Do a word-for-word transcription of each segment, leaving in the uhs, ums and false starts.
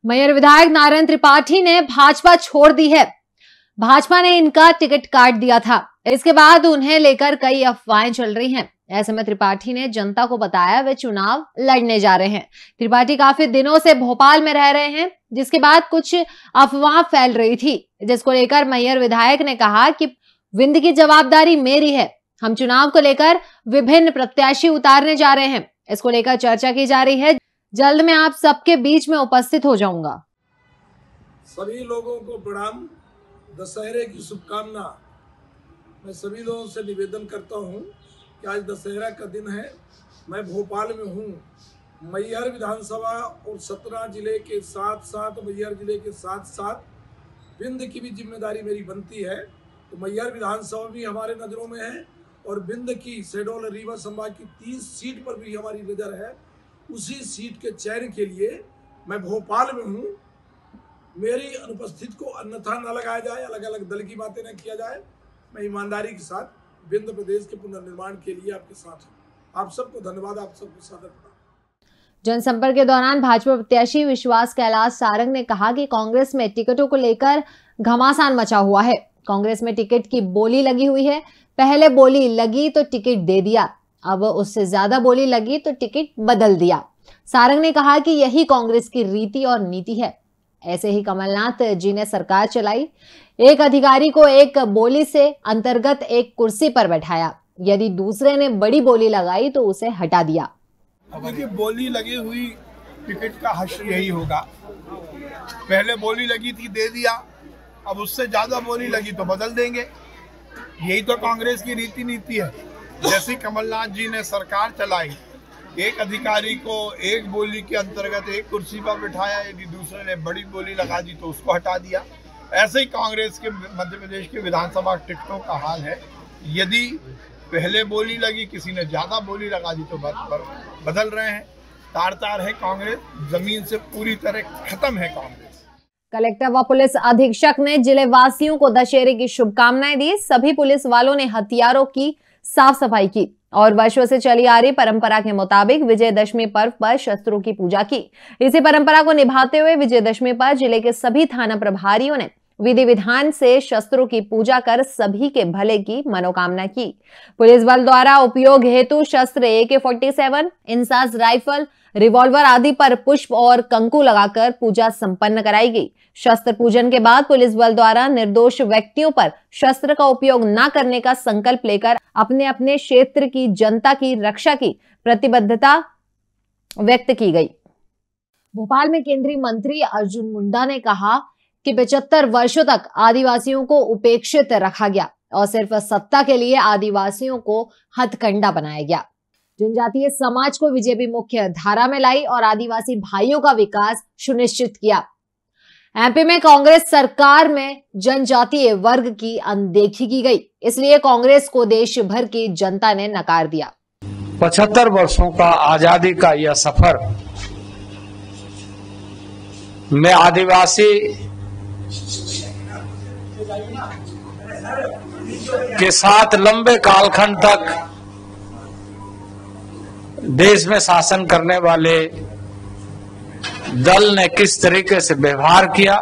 मैयर विधायक नारायण त्रिपाठी ने भाजपा छोड़ दी है। भाजपा ने इनका टिकट काट दिया था। इसके बाद उन्हें लेकर कई अफवाहें चल रही हैं। ऐसे में त्रिपाठी ने जनता को बताया वे चुनाव लड़ने जा रहे हैं। त्रिपाठी काफी दिनों से भोपाल में रह रहे हैं, जिसके बाद कुछ अफवाह फैल रही थी, जिसको लेकर मैयर विधायक ने कहा कि विंध्य की जवाबदारी मेरी है। हम चुनाव को लेकर विभिन्न प्रत्याशी उतारने जा रहे हैं। इसको लेकर चर्चा की जा रही है। जल्द मैं आप सबके बीच में उपस्थित हो जाऊंगा। सभी लोगों को प्रणाम, दशहरे की शुभकामना। मैं सभी लोगों से निवेदन करता हूं कि आज दशहरा का दिन है। मैं भोपाल में हूं। मैहर विधानसभा और सतना जिले के साथ साथ मैहर जिले के साथ साथ विंध्य की भी जिम्मेदारी मेरी बनती है। तो मैहर विधानसभा भी हमारे नज़रों में है और विंध्य की शहडोल रीवा संभाग की तीस सीट पर भी हमारी नज़र है। उसी सीट के चयन के लिए मैं भोपाल में हूँ। मेरी अनुपस्थिति को अन्यथा न लगाया जाए, अलग अलग दल की बातें न किया जाए। मैं ईमानदारी के साथ विंध्य प्रदेश के पुनर्निर्माण के लिए आपके साथ हूँ। आप सबको धन्यवाद, आप सबको सादर प्रणाम। जनसंपर्क के दौरान भाजपा प्रत्याशी विश्वास कैलाश सारंग ने कहा कि कांग्रेस में टिकटों को लेकर घमासान मचा हुआ है। कांग्रेस में टिकट की बोली लगी हुई है। पहले बोली लगी तो टिकट दे दिया, अब उससे ज्यादा बोली लगी तो टिकट बदल दिया। सारंग ने कहा कि यही कांग्रेस की रीति और नीति है। ऐसे ही कमलनाथ जी ने सरकार चलाई। एक अधिकारी को एक बोली से अंतर्गत एक कुर्सी पर बैठाया, यदि दूसरे ने बड़ी बोली लगाई तो उसे हटा दिया। देखिए, बोली लगी हुई टिकट का हश्र यही होगा। पहले बोली लगी थी, दे दिया, अब उससे ज्यादा बोली लगी तो बदल देंगे। यही तो कांग्रेस की रीति नीति है। जैसे कमलनाथ जी ने सरकार चलाई, एक अधिकारी को एक बोली के अंतर्गत एक कुर्सी पर बिठाया, यदि दूसरे ने बड़ी बोली लगा दी तो उसको हटा दिया। ऐसे ही कांग्रेस के मध्य प्रदेश के विधानसभा टिकटों का हाल है। यदि पहले बोली लगी, किसी ने ज्यादा बोली लगा दी तो बदल रहे हैं। तार तार है कांग्रेस, जमीन से पूरी तरह खत्म है कांग्रेस। कलेक्टर व पुलिस अधीक्षक ने जिले वासियों को दशहरे की शुभकामनाएं दी। सभी पुलिस वालों ने हथियारों की साफ सफाई की और वर्षों से चली आ रही परंपरा के मुताबिक विजयदशमी पर्व पर शस्त्रों की पूजा की। इसी परंपरा को निभाते हुए विजयदशमी पर जिले के सभी थाना प्रभारियों ने विधि विधान से शस्त्रों की पूजा कर सभी के भले की मनोकामना की। पुलिस बल द्वारा उपयोग हेतु शस्त्र A K forty seven, INSAS rifle, revolver आदि पर पुष्प और कंकु लगाकर पूजा संपन्न कराई गई। शस्त्र पूजन के बाद पुलिस बल द्वारा निर्दोष व्यक्तियों पर शस्त्र का उपयोग न करने का संकल्प लेकर अपने अपने क्षेत्र की जनता की रक्षा की प्रतिबद्धता व्यक्त की गई। भोपाल में केंद्रीय मंत्री अर्जुन मुंडा ने कहा कि पचहत्तर वर्षों तक आदिवासियों को उपेक्षित रखा गया और सिर्फ सत्ता के लिए आदिवासियों को हथकंडा बनाया गया। जनजातीय समाज को बीजेपी मुख्य धारा में लाई और आदिवासी भाइयों का विकास सुनिश्चित किया। एमपी में कांग्रेस सरकार में जनजातीय वर्ग की अनदेखी की गई, इसलिए कांग्रेस को देश भर की जनता ने नकार दिया। पचहत्तर वर्षों का आजादी का यह सफर में आदिवासी के साथ लंबे कालखंड तक देश में शासन करने वाले दल ने किस तरीके से व्यवहार किया,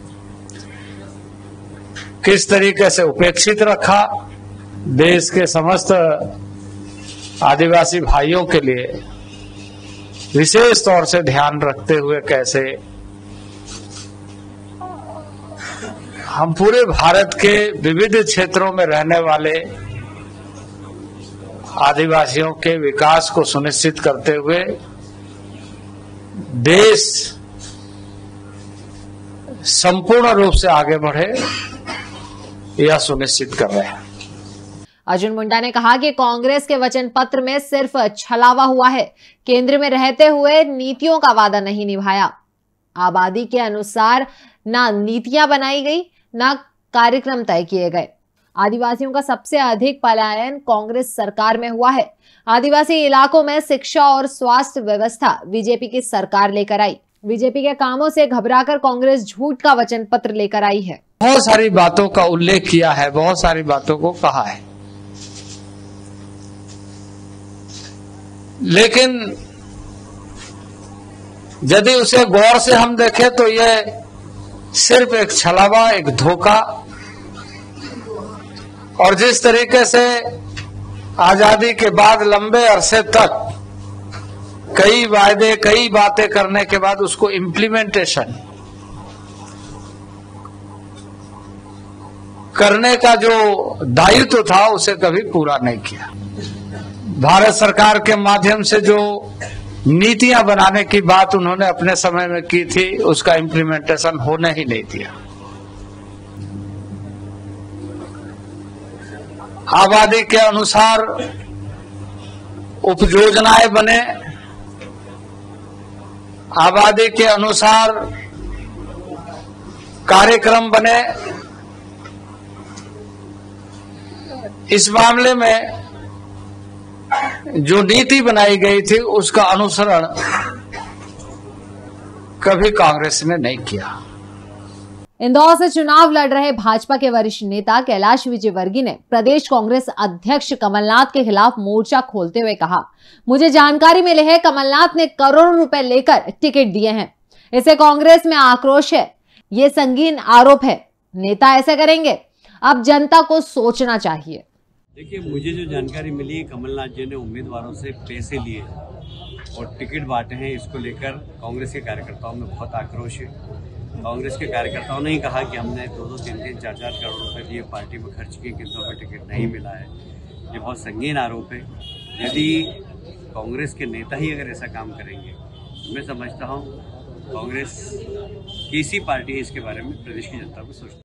किस तरीके से उपेक्षित रखा, देश के समस्त आदिवासी भाइयों के लिए विशेष तौर से ध्यान रखते हुए कैसे हम पूरे भारत के विविध क्षेत्रों में रहने वाले आदिवासियों के विकास को सुनिश्चित करते हुए देश संपूर्ण रूप से आगे बढ़े, यह सुनिश्चित कर रहे हैं। अर्जुन मुंडा ने कहा कि कांग्रेस के वचन पत्र में सिर्फ छलावा हुआ है। केंद्र में रहते हुए नीतियों का वादा नहीं निभाया। आबादी के अनुसार ना नीतियां बनाई गई, ना कार्यक्रम तय किए गए। आदिवासियों का सबसे अधिक पलायन कांग्रेस सरकार में हुआ है। आदिवासी इलाकों में शिक्षा और स्वास्थ्य व्यवस्था बीजेपी की सरकार लेकर आई। बीजेपी के कामों से घबराकर कांग्रेस झूठ का वचन पत्र लेकर आई है। बहुत सारी बातों का उल्लेख किया है, बहुत सारी बातों को कहा है, लेकिन यदि उसे गौर से हम देखें तो ये सिर्फ एक छलावा, एक धोखा, और जिस तरीके से आजादी के बाद लंबे अरसे तक कई वायदे, कई बातें करने के बाद उसको इम्प्लीमेंटेशन करने का जो दायित्व था उसे कभी पूरा नहीं किया। भारत सरकार के माध्यम से जो नीतियां बनाने की बात उन्होंने अपने समय में की थी, उसका इम्प्लीमेंटेशन होने ही नहीं दिया। आबादी के अनुसार उपयोजनाएं बने, आबादी के अनुसार कार्यक्रम बने। इस मामले में जो नीति बनाई गई थी उसका अनुसरण कभी कांग्रेस ने नहीं किया। इंदौर से चुनाव लड़ रहे भाजपा के वरिष्ठ नेता कैलाश विजयवर्गीय ने प्रदेश कांग्रेस अध्यक्ष कमलनाथ के खिलाफ मोर्चा खोलते हुए कहा, मुझे जानकारी मिली है कमलनाथ ने करोड़ों रुपए लेकर टिकट दिए हैं। इसे कांग्रेस में आक्रोश है, ये संगीन आरोप है। नेता ऐसे करेंगे? अब जनता को सोचना चाहिए। देखिए, मुझे जो जानकारी मिली है, कमलनाथ जी ने उम्मीदवारों से पैसे लिए और टिकट बांटे हैं। इसको लेकर कांग्रेस के कार्यकर्ताओं में बहुत आक्रोश है। कांग्रेस के कार्यकर्ताओं ने ही कहा कि हमने दो दो तीन तीन चार चार करोड़ रुपए दिए, पार्टी में खर्च किए, किंतु हमें टिकट नहीं मिला है। ये बहुत संगीन आरोप है। यदि कांग्रेस के नेता ही अगर ऐसा काम करेंगे तो मैं समझता हूँ कांग्रेस कैसी पार्टी है इसके बारे में प्रदेश की जनता को सोचना।